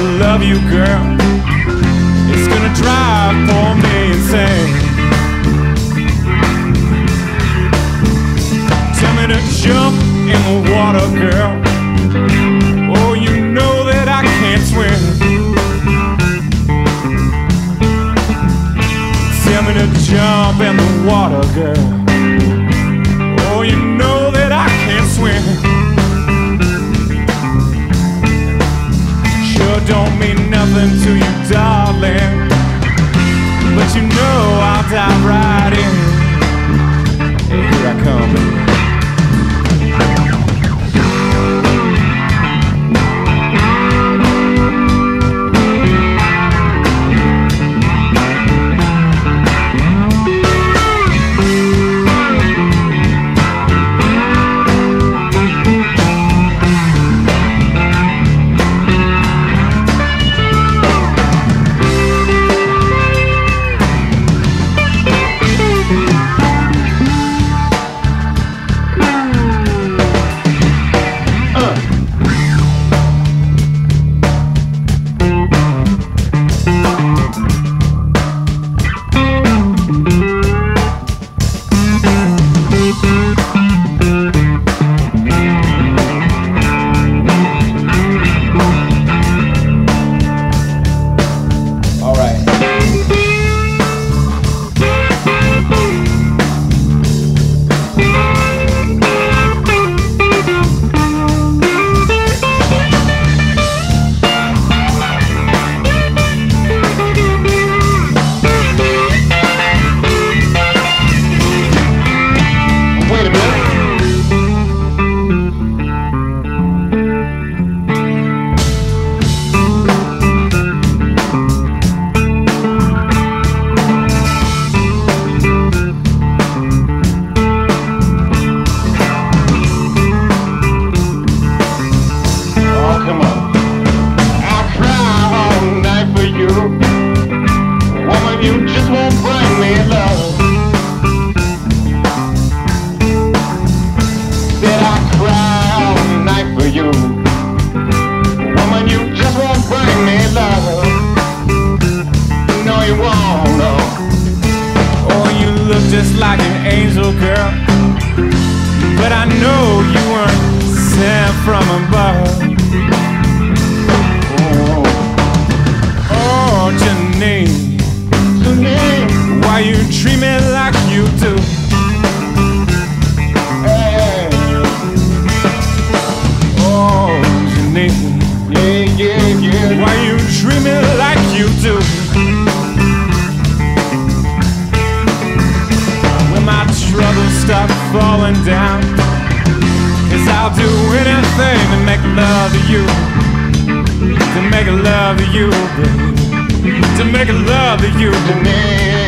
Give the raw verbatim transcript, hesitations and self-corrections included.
love you, girl. It's gonna drive for me insane. Tell me to jump in the water, girl. Oh, you know that I can't swim. Tell me to jump in the water, girl. Oh, you know that I can't swim. Sure don't mean nothing to you, darling, but you know I'll dive right in. Hey, here I come, baby. Just like an angel, girl, but I know you weren't sent from above. Oh, oh, Jenine, Jenine, why you treat me like you do? Hey. Oh, Jenine, yeah, yeah, yeah. Why you treat me like you do? My troubles stop falling down, 'cause I'll do anything to make love to you, to make love to you, baby, to make love to you, baby.